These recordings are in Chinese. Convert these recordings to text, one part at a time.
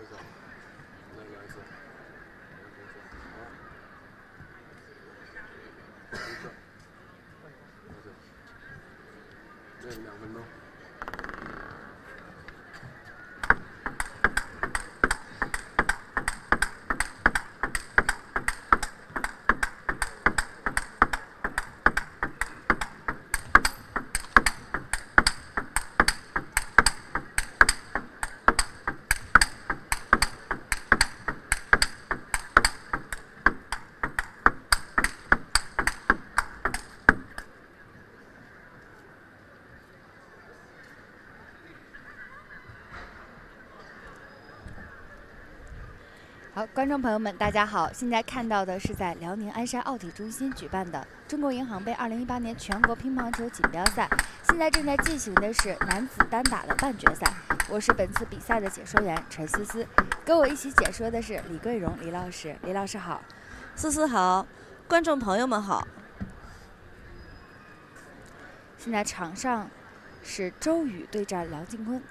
这2分钟。 好，观众朋友们，大家好！现在看到的是在辽宁鞍山奥体中心举办的中国银行杯2018年全国乒乓球锦标赛，现在正在进行的是男子单打的半决赛。我是本次比赛的解说员陈思思，跟我一起解说的是李桂荣李老师。李老师好， 思思好，观众朋友们好。 现在场上是周宇对战梁靖昆。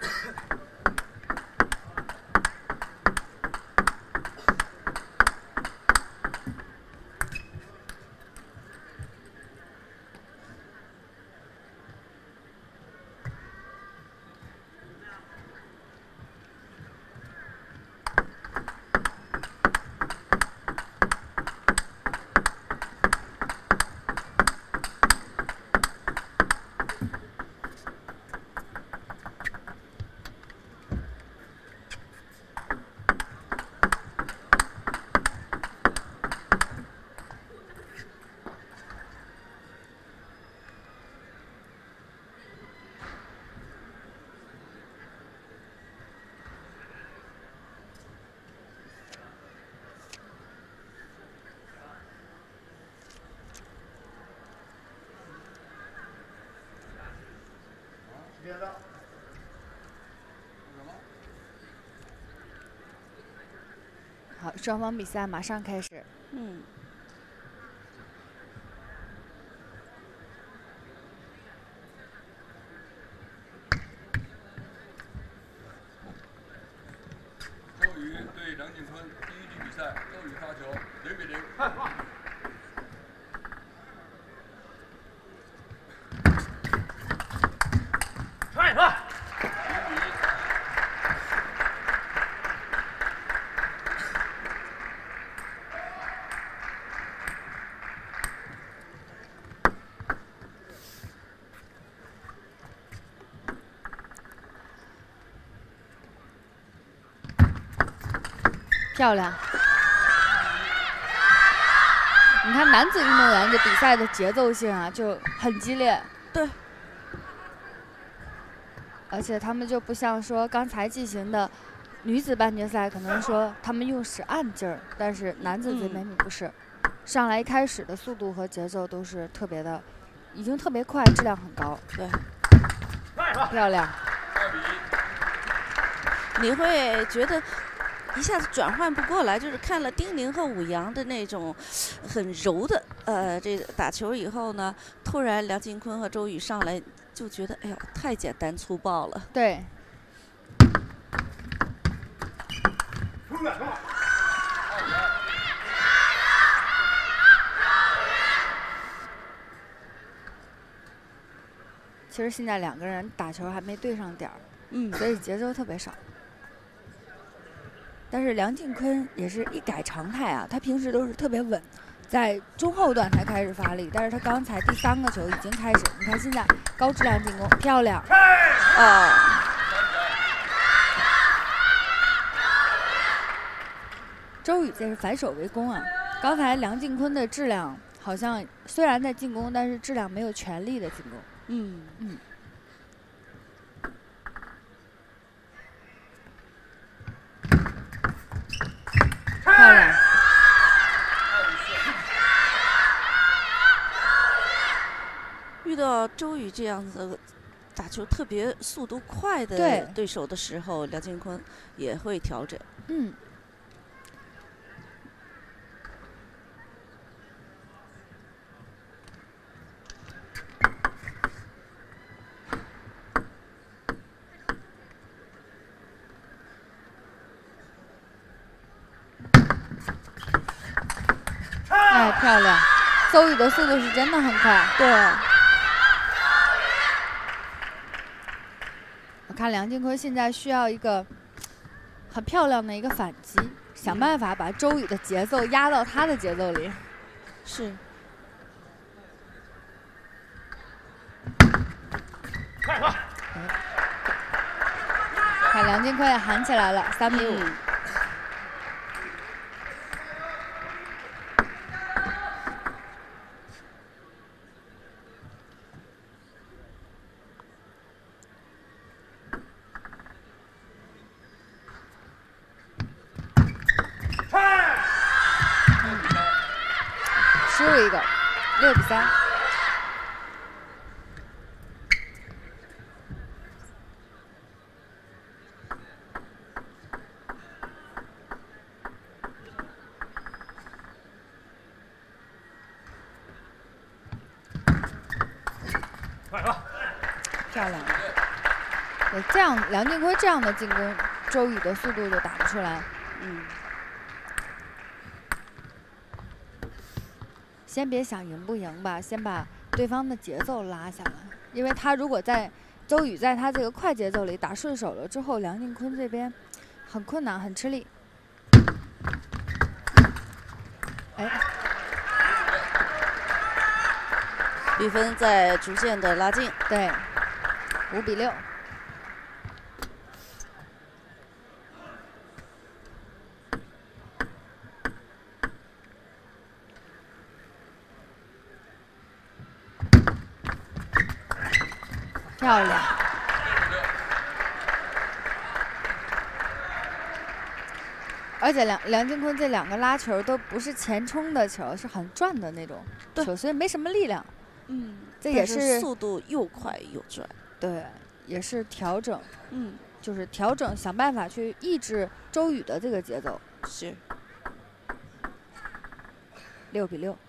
好，双方比赛马上开始。 周宇对梁靖昆第1局比赛，周宇发球0比0。 漂亮！你看男子运动员的比赛的节奏性啊，就很激烈。 对。 而且他们就不像说刚才进行的女子半决赛，可能说他们用使按劲儿，但是男子这边不是，上来一开始的速度和节奏都是特别的，已经特别快，质量很高。 对。 漂亮。 你会觉得一下子转换不过来，就是看了丁宁和武阳的那种很柔的这个打球以后呢，突然梁靖昆和周宇上来就觉得哎呦太简单粗暴了。 对。其实现在2个人打球还没对上点儿，所以节奏特别少。但是梁靖昆也是一改常态啊，他平时都是特别稳，在中后段才开始发力，但是他刚才第3个球已经开始，你看现在高质量进攻，漂亮！周宇这是反手为攻啊，刚才梁靖昆的质量好像虽然在进攻，但是质量没有全力的进攻。漂亮！ 遇到周宇这样子打球特别速度快的对手的时候，梁靖昆也会调整。 漂亮，邹宇的速度是真的很快。 对， 我看梁靖昆现在需要一个很漂亮的一个反击，想办法把周宇的节奏压到他的节奏里。 是。 看梁靖昆也喊起来了，3比5。失误一个，6比3。漂亮，对，这样梁靖昆这样的进攻，周宇的速度就打不出来。先别想赢不赢吧，先把对方的节奏拉下来，因为他如果周宇在他这个快节奏里打顺手了之后，梁靖昆这边很困难，很吃力。哎， 比分在逐渐的拉近。 对，5比6。漂亮，而且梁靖昆这2个拉球都不是前冲的球，是很转的那种球，所以没什么力量。这也是速度又快又转。 对，也是调整。就是调整，想办法去抑制周宇的这个节奏。 是。 6比6。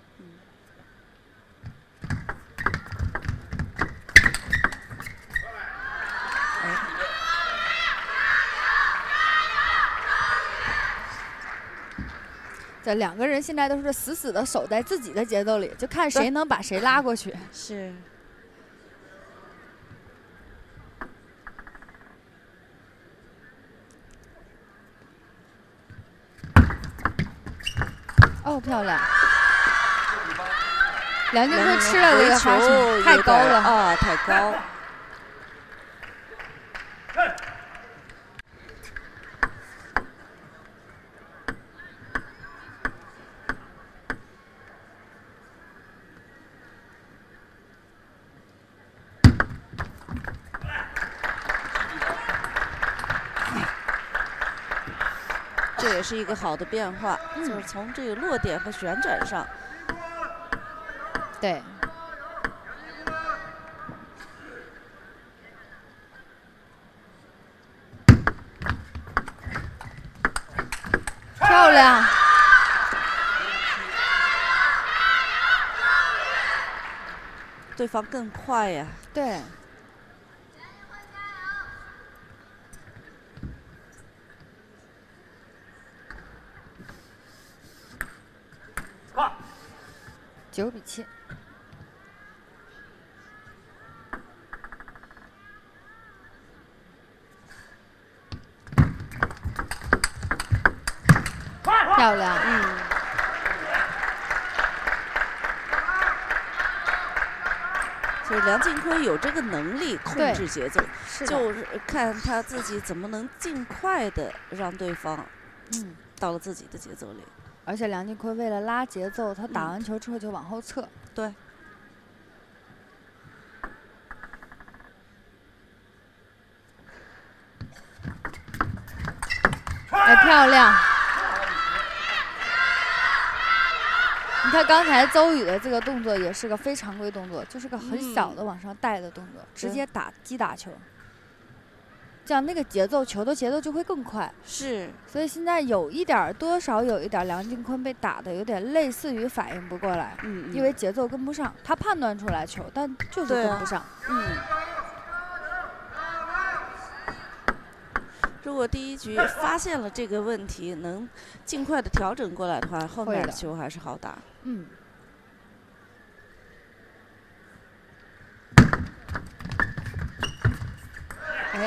这2个人现在都是死死的守在自己的节奏里，就看谁能把谁拉过去。 是。 哦，漂亮！梁靖昆吃了这个花球，太高了啊，太高。这也是一个好的变化，就是从这个落点和旋转上。 对。漂亮。 对方更快呀。 对。9比7。漂亮。 所以梁靖昆有这个能力控制节奏， 就是看他自己怎么能尽快的让对方，到了自己的节奏里。 而且梁靖昆为了拉节奏，他打完球之后就往后撤。 对。 哎，漂亮！你看刚才邹宇的这个动作也是个非常规动作，就是个很小的往上带的动作，直接击打球。这样那个球的节奏就会更快。 是。 所以现在多少有一点梁靖昆被打的有点类似于反应不过来，因为节奏跟不上，他判断出来球，但就是跟不上。 如果第一局发现了这个问题，能尽快的调整过来的话，后面的球还是好打。 哎，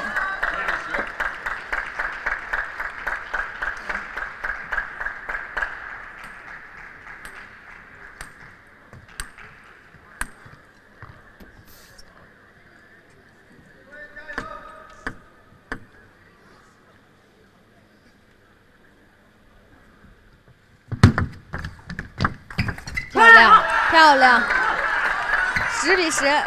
漂亮，漂亮，10比10。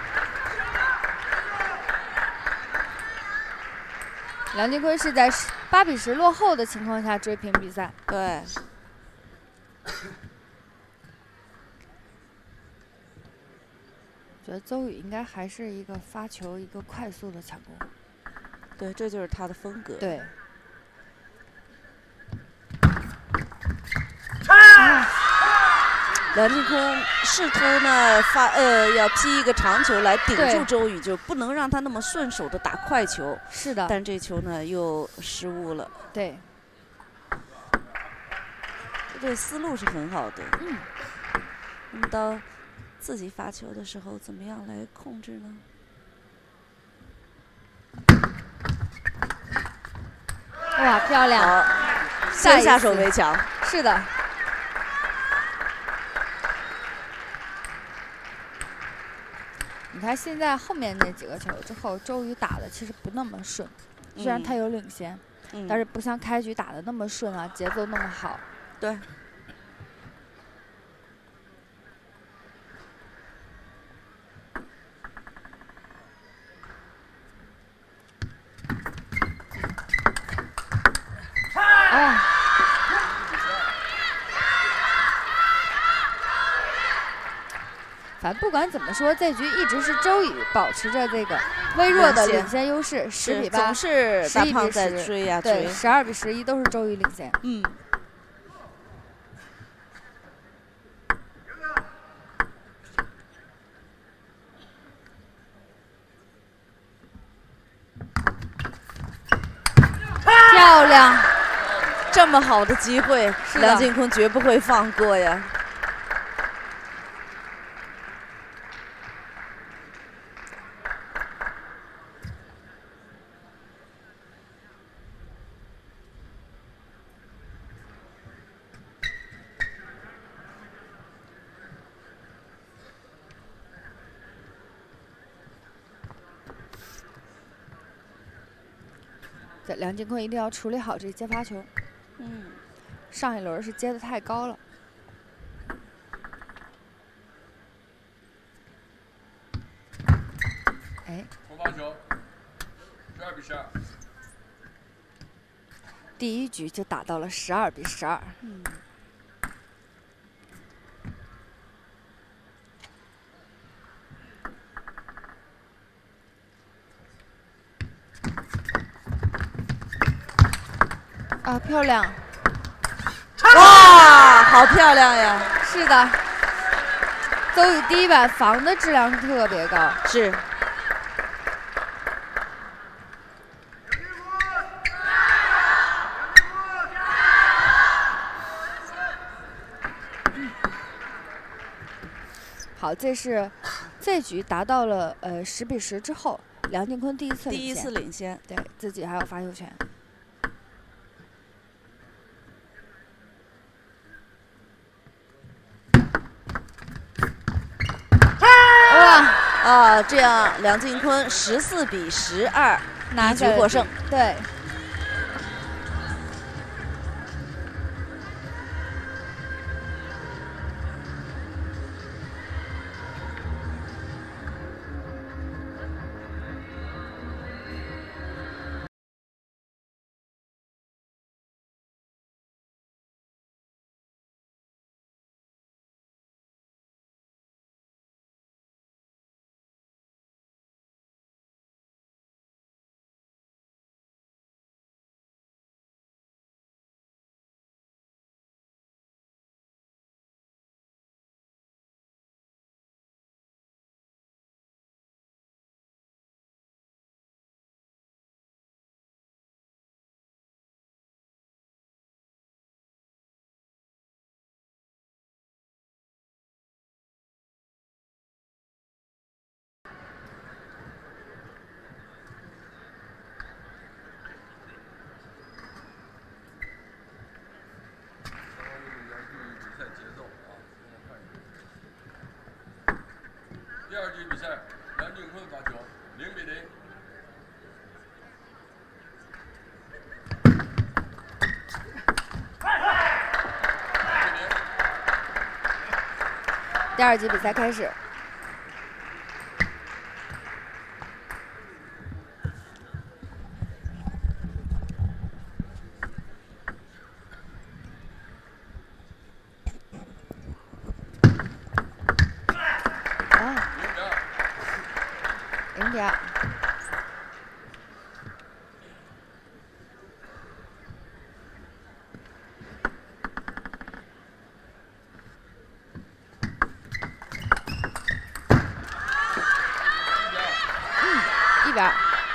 梁靖昆是在8比10落后的情况下追平比赛。 对。 觉得邹宇应该还是一个发球一个快速的抢攻。 对，这就是他的风格。 对。 梁靖昆试图呢要劈一个长球来顶住周宇，就不能让他那么顺手的打快球。 是的。 但这球呢又失误了。 对。 这思路是很好的。 嗯。 那么到自己发球的时候，怎么样来控制呢？ 哇，漂亮！ 好，先下手为强。 是的。你看现在后面那几个球之后，周宇打的其实不那么顺，虽然他有领先，但是不像开局打的那么顺啊，节奏那么好。 对。 哦。反正不管怎么说，这局一直是周宇保持着这个微弱的领先优势，10比8， 总是大胖在追呀追。 对，12比11都是周宇领先。 嗯。 漂亮！ 这么好的机会，梁靖昆绝不会放过呀。 对，梁靖昆一定要处理好这接发球。上一轮是接的太高了。哎。 重发球，12比12。 第1局就打到了12比12。啊，漂亮！ 哇，好漂亮呀！ 是的，邹宇第一板防的质量是特别高。 是。 好，这局达到了10比10之后，梁靖昆第一次领先，对自己还有发球权。 哇！这样梁靖昆14比12一局获胜。 对。 第2局比赛开始。0.2。1-2。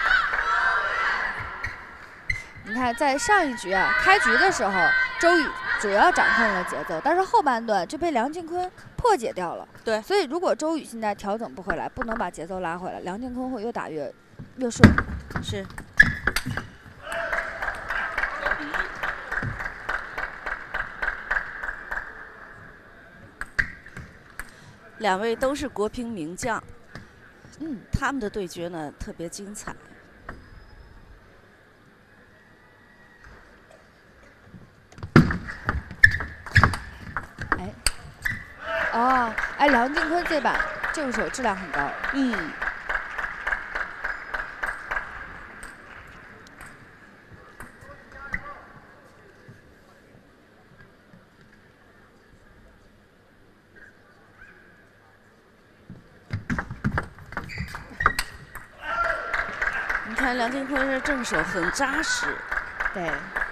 你看，在上一局啊，开局的时候，周宇主要掌控了节奏，但是后半段就被梁靖昆破解掉了。 对， 所以如果周宇现在调整不回来，不能把节奏拉回来，梁靖昆会越打越顺。 是。2位都是国乒名将，他们的对决呢特别精彩。梁靖昆这把正手质量很高。 你看梁靖昆这正手很扎实。 对。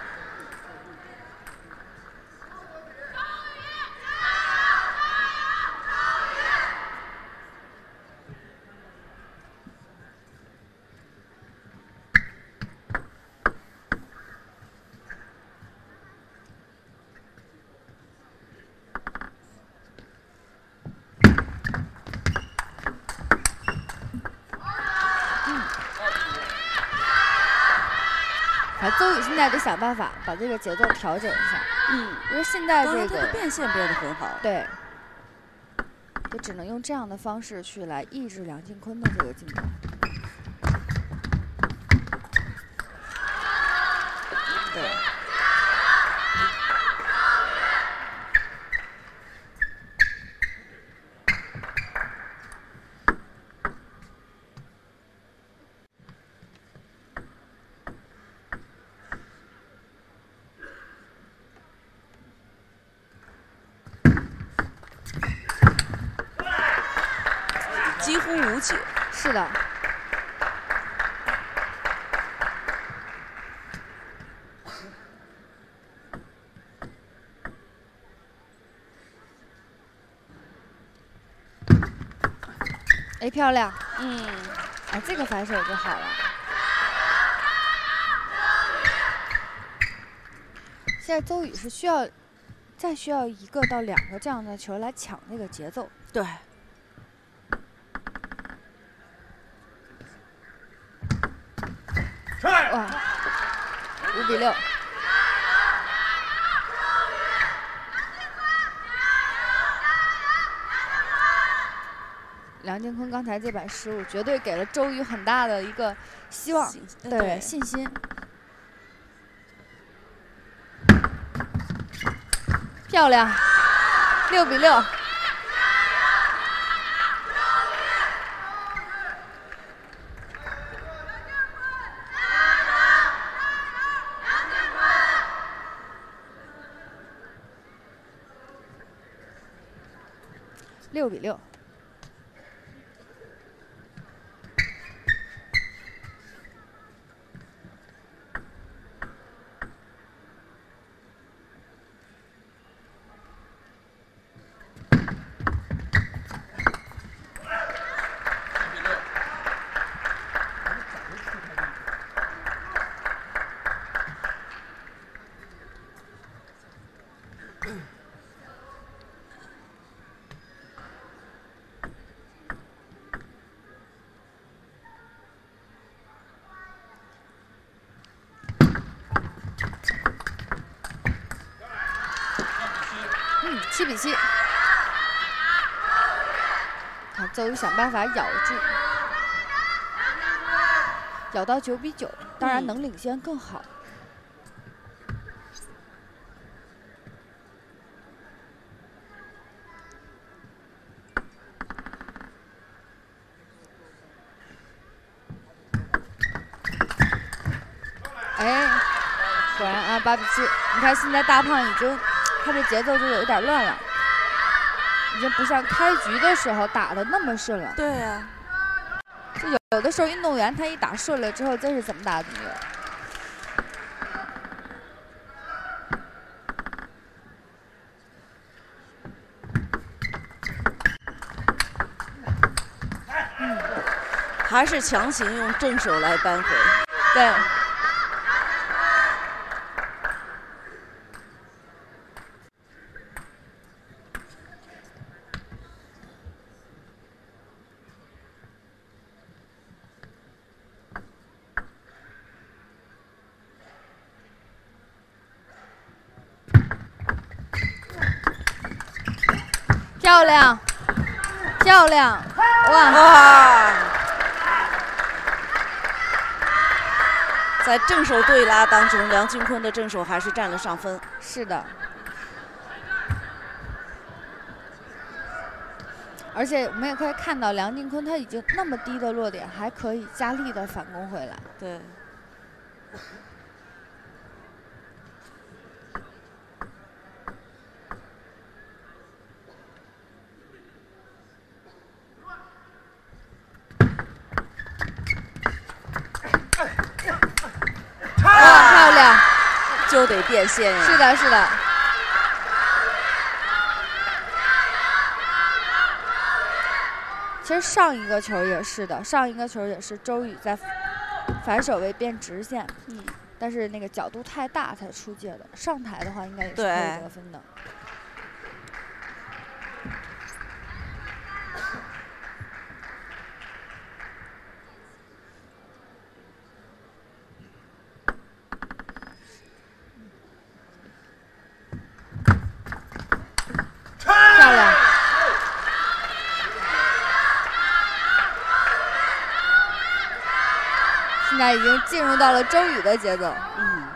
周宇现在得想办法把这个节奏调整一下。因为现在这个变线变得很好。 对，就只能用这样的方式去来抑制梁靖昆的这个进攻。 对。几乎无解。 是的。漂亮。这个反手就好了。现在周宇是再需要1个到2个这样的球来抢那个节奏。 对。 哇，5-6。梁靖昆刚才这板失误，绝对给了周宇很大的一个希望，对信心。漂亮，6-6。6-6。7-7。看周宇想办法咬住，咬到9-9，当然能领先更好。 哎，果然啊，8比7。你看现在大胖已经，他这节奏就有点乱了，已经不像开局的时候打的那么顺了。 对呀、 就有的时候运动员他一打顺了之后，真是怎么打怎么有。 还是强行用正手来扳回。 对。漂亮，漂亮，哇！ 在正手对拉当中，梁靖昆的正手还是占了上风。 是的。而且我们也可以看到，梁靖昆他已经那么低的落点，还可以加力的反攻回来。 对。 漂亮， 就得变现呀。 是的，是的。其实上一个球也是的，上一个球也是周宇在反手位变直线，但是那个角度太大才出界的。上台的话，应该也是可以得分的。漂亮。现在已经进入到了周宇的节奏。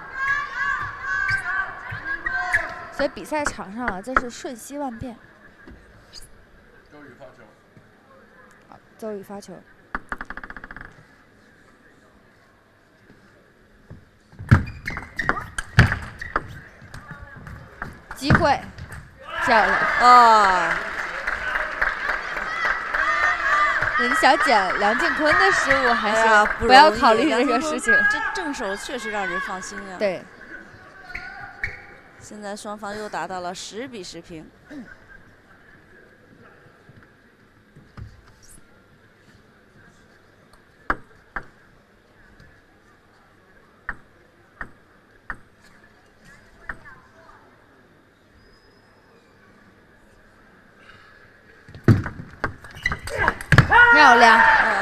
所以比赛场上啊，这是瞬息万变。 周宇发球。 好，周宇发球。机会，漂亮啊！ 你想捡梁靖昆的失误，还是不要考虑这个事情。 这正手确实让人放心呀。 对。 现在双方又达到了10比10平。 漂亮。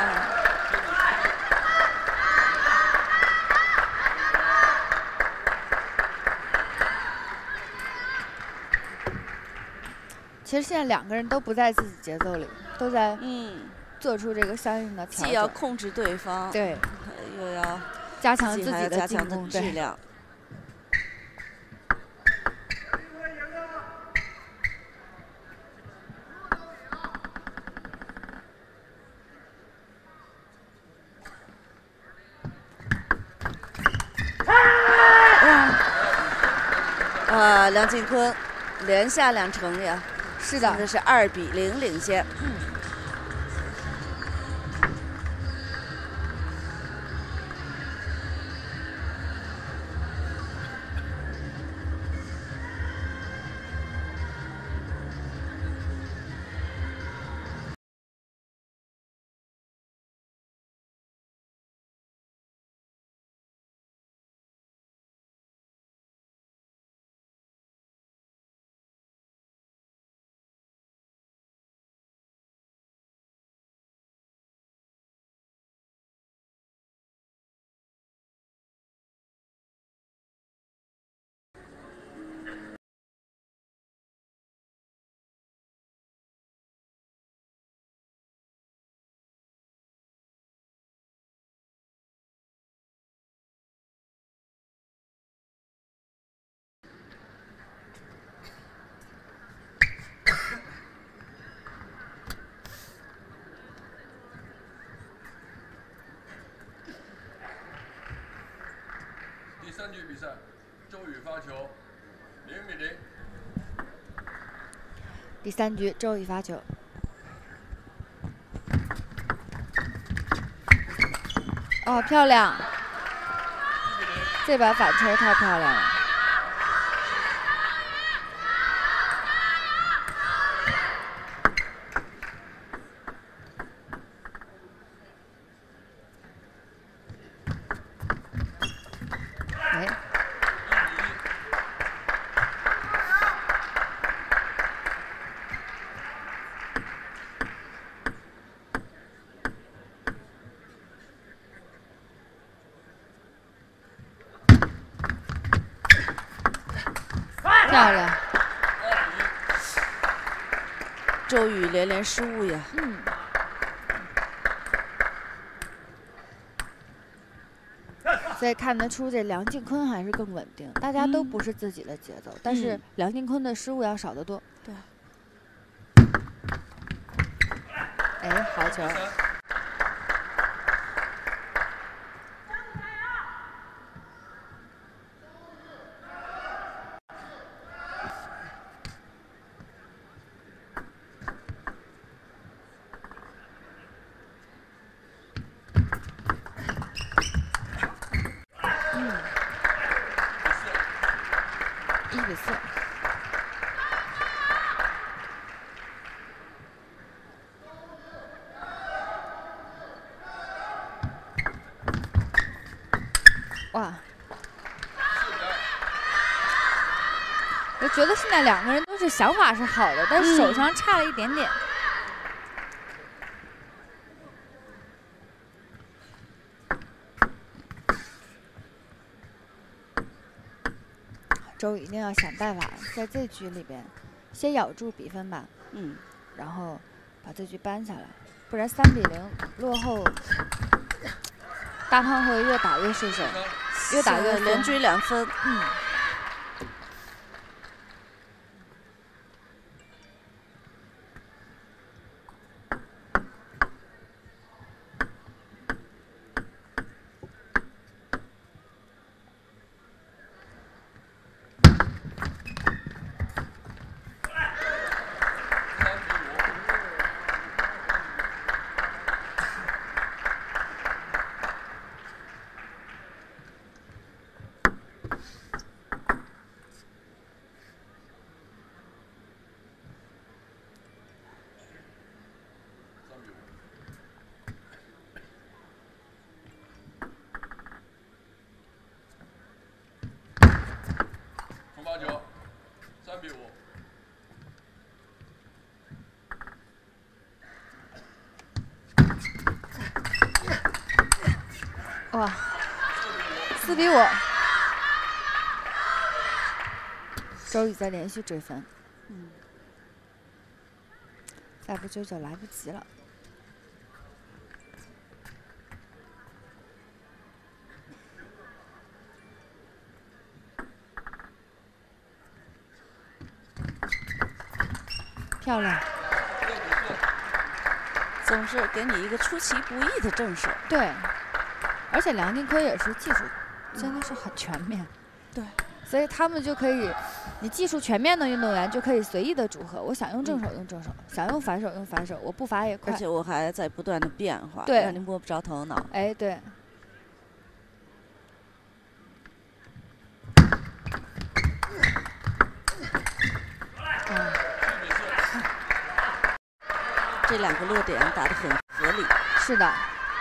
其实现在两个人都不在自己节奏里，都在做出这个相应的调整。 既要控制对方， 对， 又要加强自己的进攻质量。梁靖昆连下2城呀， 是的， 这是2比0领先。 3局比赛，周宇发球0-0。 第3局，周宇发球。哦，漂亮！这把反抽太漂亮了。哎。 漂亮， 周宇连连失误呀。 所以看得出这梁靖昆还是更稳定，大家都不是自己的节奏，但是梁靖昆的失误要少得多。 对。 哎，好球！1比4。哇！我觉得现在2个人都是想法是好的，但是手上差了一点点。周宇一定要想办法在这局里边先咬住比分吧，然后把这局扳下来，不然3比0落后，大胖会越打越顺手，越打越连追2分。 发球，3比5。 哇，4比5。周宇在连续追分，再不追就来不及了。漂亮， 总是给你一个出其不意的正手。 对，而且梁靖昆也是技术真的是很全面。 对， 所以他们就可以，你技术全面的运动员就可以随意的组合，我想用正手用正手，想用反手用反手，我步伐也快， 而且我还在不断的变化， 对， 让你摸不着头脑。 哎，对。 这2个落点打得很合理。 是的。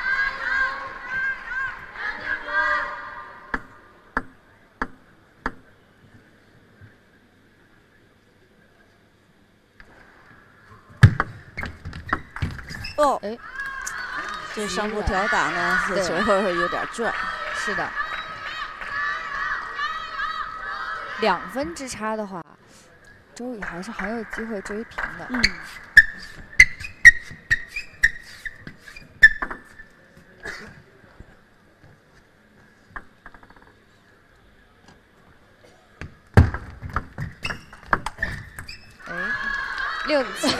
哦， 哎， 这上步挑打呢，这球有点转。 是的。2分之差的话，周宇还是很有机会追平的。6比7。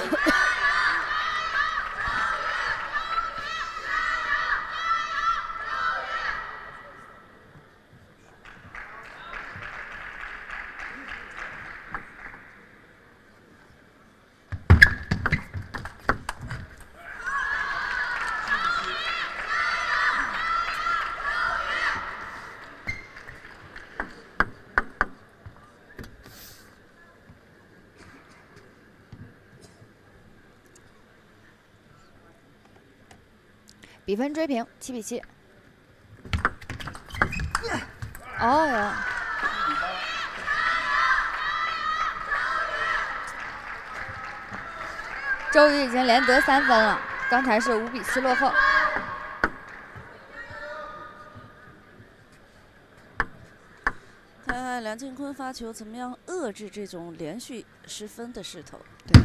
比分追平7比7。哦呀！周瑜已经连得3分了，刚才是5比4落后。 看看梁靖昆发球怎么样遏制这种连续失分的势头。 对。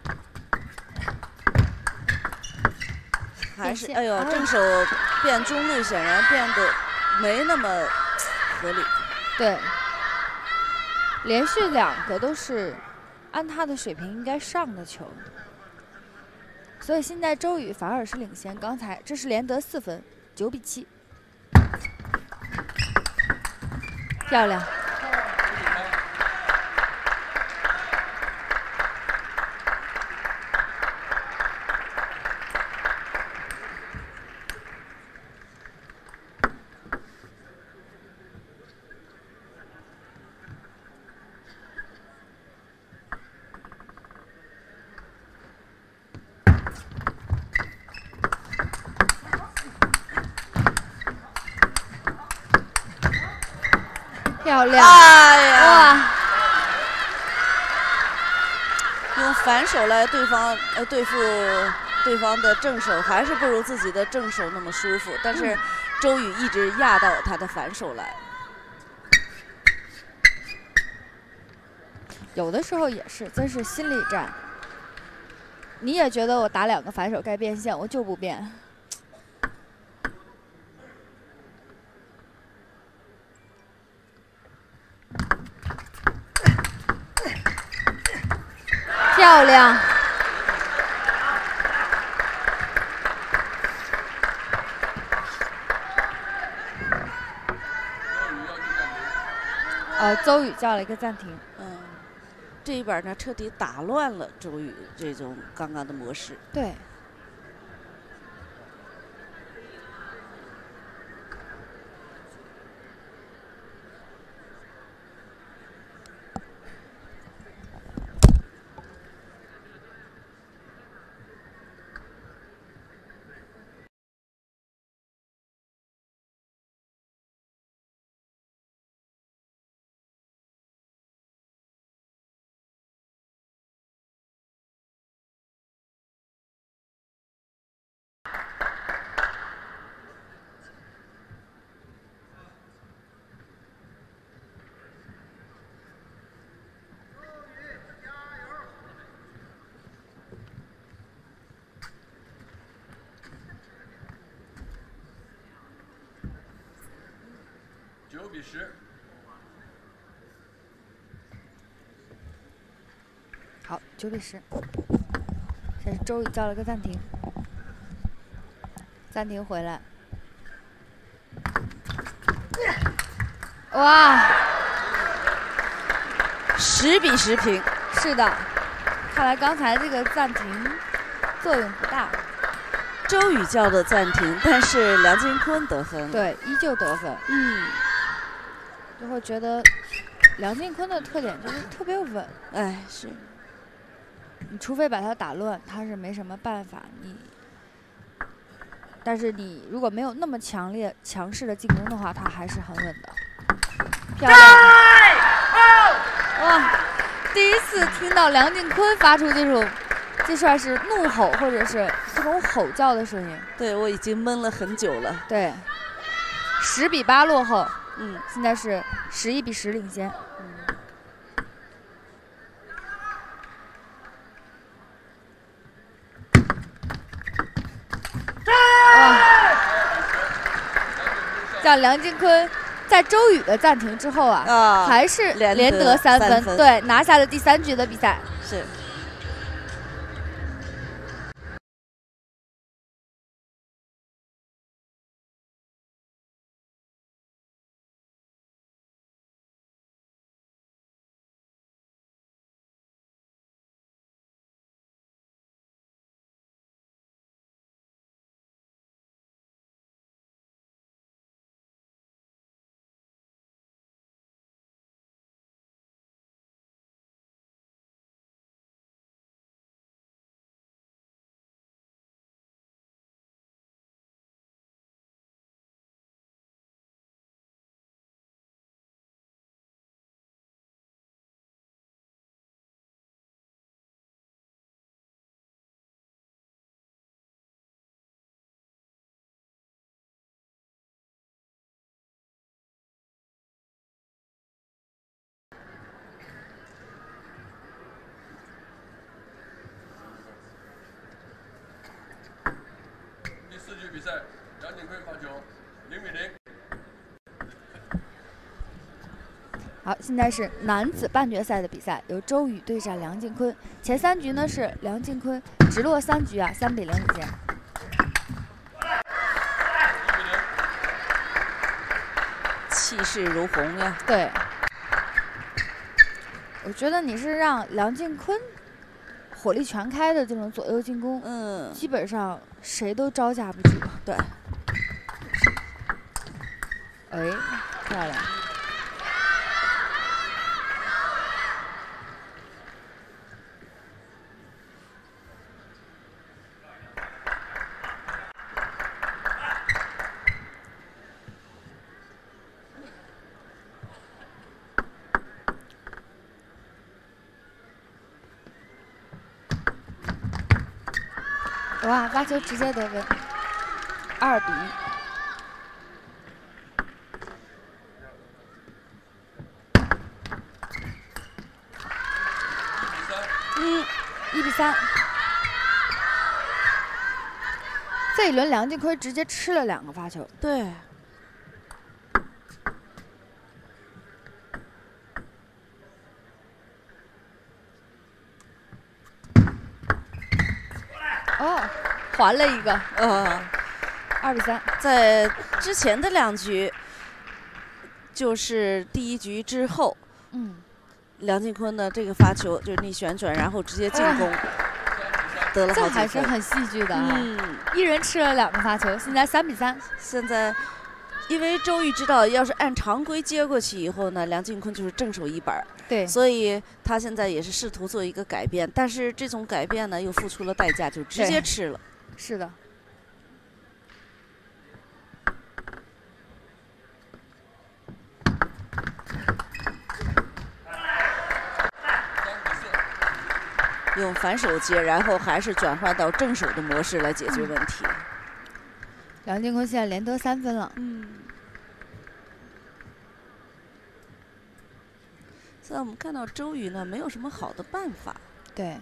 还是哎呦，正手变中路，显然变得没那么合理。 对，连续2个都是按他的水平应该上的球，所以现在周瑜反而是领先。刚才这是连得4分，9比7，漂亮。漂亮！ 哎呀， 哇！ 用反手来对付对方的正手，还是不如自己的正手那么舒服。但是周瑜一直压到他的反手来。 有的时候也是，这是心理战。你也觉得我打2个反手该变线，我就不变。漂亮！邹宇叫了一个暂停。 这一板呢，彻底打乱了周瑜这种刚刚的模式。 对。 9比10。 好，9比10。现在周瑜叫了个暂停，暂停回来。哇 ！10比10平。 是的，看来刚才这个暂停作用不大。 周瑜叫的暂停，但是梁靖昆得分了。 对，依旧得分。就会觉得梁靖昆的特点就是特别稳。 哎，是。 你除非把他打乱，他是没什么办法。但是你如果没有那么强势的进攻的话，他还是很稳的。漂亮！哇，第一次听到梁靖昆发出这算是怒吼或者是这种吼叫的声音。 对，我已经闷了很久了。 对，10比8落后。现在是11比10领先。哇！像梁靖昆在周宇的暂停之后还是连得3分，对，拿下了第3局的比赛。 是。 比赛，梁景坤发球0-0。 好，现在是男子半决赛的比赛，由周宇对战梁靖昆。前3局呢是梁靖昆直落3局啊，3-0领先。 气势如虹呀！ 对，我觉得你是让梁靖昆火力全开的这种左右进攻，基本上谁都招架不住。 对。 哎，漂亮！哇，发球直接得分，2-1。1-3。这一轮梁靖昆直接吃了2个发球。 对。 哦，还了一个，2-3。 在之前的2局，就是第1局之后，梁靖昆的这个发球就是逆旋转，然后直接进攻，得了好几分。 这还是很戏剧的啊！一人吃了2个发球，现在3-3。 现在，因为周瑜知道，要是按常规接过去以后呢，梁靖昆就是正手一板， 对， 所以他现在也是试图做一个改变，但是这种改变呢，又付出了代价，就直接吃了。 是的。 用反手接，然后还是转换到正手的模式来解决问题。 梁靖昆现在连得3分了。 现在我们看到周瑜呢，没有什么好的办法。 对。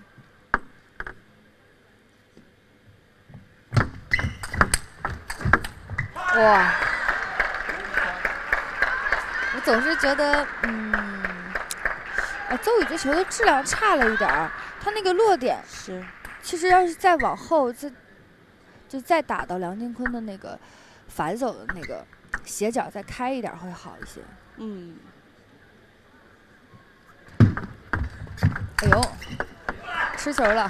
哇！我总是觉得，周宇这球的质量差了一点儿，他那个落点是， 其实要是再往后，再打到梁靖昆的那个反手的那个斜角再开一点会好一些。哎呦，吃球了！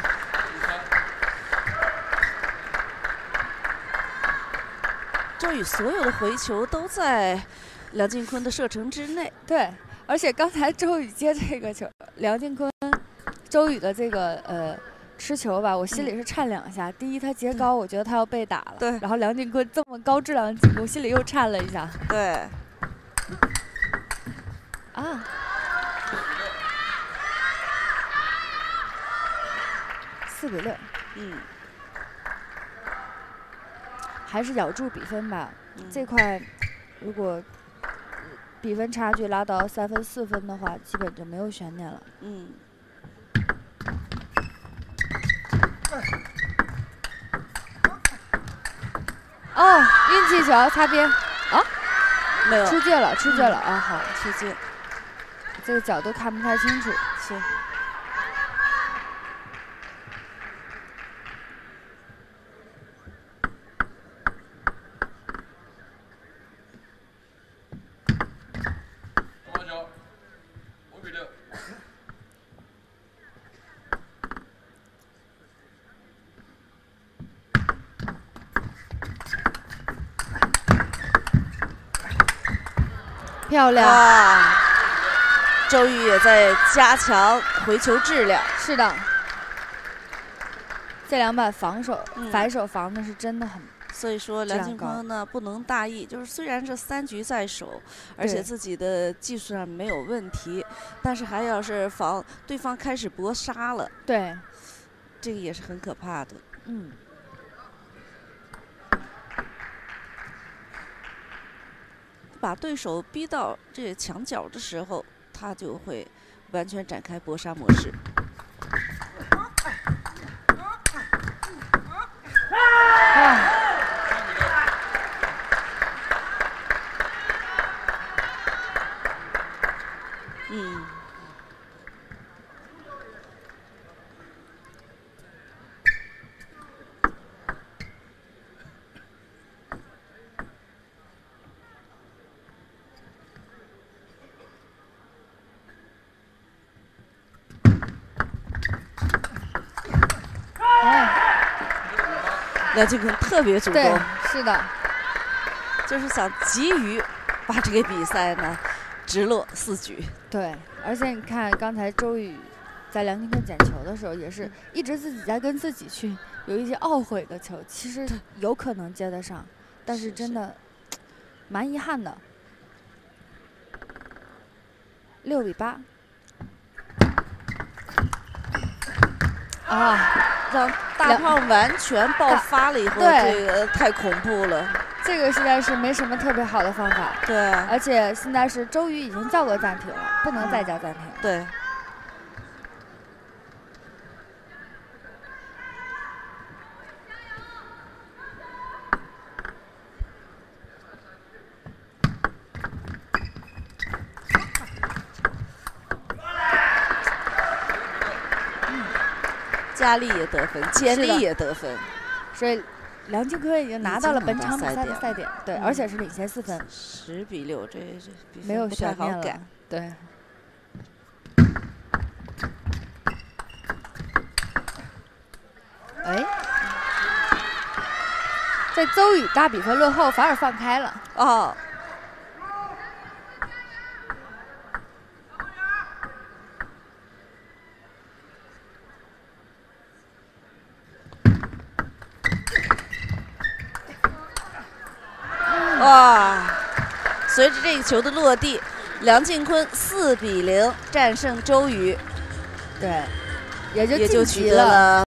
周宇所有的回球都在梁靖昆的射程之内。 对，而且刚才周宇接这个球，梁靖昆、周宇的这个吃球吧，我心里是颤2下。第一，他截高，我觉得他要被打了。 对。 然后梁靖昆这么高质量的进攻，心里又颤了一下。 对。 啊。4-6。还是咬住比分吧。这块如果比分差距拉到3分、4分的话，基本就没有悬念了。哦，运气球擦边啊， 没有出界了，出界了啊！好， 出界， 这个角度看不太清楚。 是。 5-6。 漂亮！ 周瑜也在加强回球质量。 是的，这2板防守、反手防的是真的很。 所以说梁靖昆呢不能大意，就是虽然这3局在手，而且自己的技术上没有问题，但是还要是防对方开始搏杀了， 对， 这个也是很可怕的。把对手逼到这个墙角的时候，他就会完全展开搏杀模式。 嗯。梁靖昆特别主动， 对，是的， 就是想急于把这个比赛呢直落4局。 对，而且你看刚才周雨在梁靖昆捡球的时候，也是一直自己在跟自己去有一些懊悔的球，其实有可能接得上，但是真的蛮遗憾的。6比8。啊！ 让大胖完全爆发了以后，这个太恐怖了。 这个实在是没什么特别好的方法。 对， 而且现在是周雨已经叫过暂停了，不能再叫暂停。 对。佳丽也得分，坚丽也得分， 所以梁靖昆已经拿到了本场比赛的赛点，对，而且是领先4分 ，10比6，这没有悬念了，对。哎，在邹宇大比分落后，反而放开了。 哦。哇！随着这个球的落地，梁靖昆4比0战胜周雨， 对，也就取得了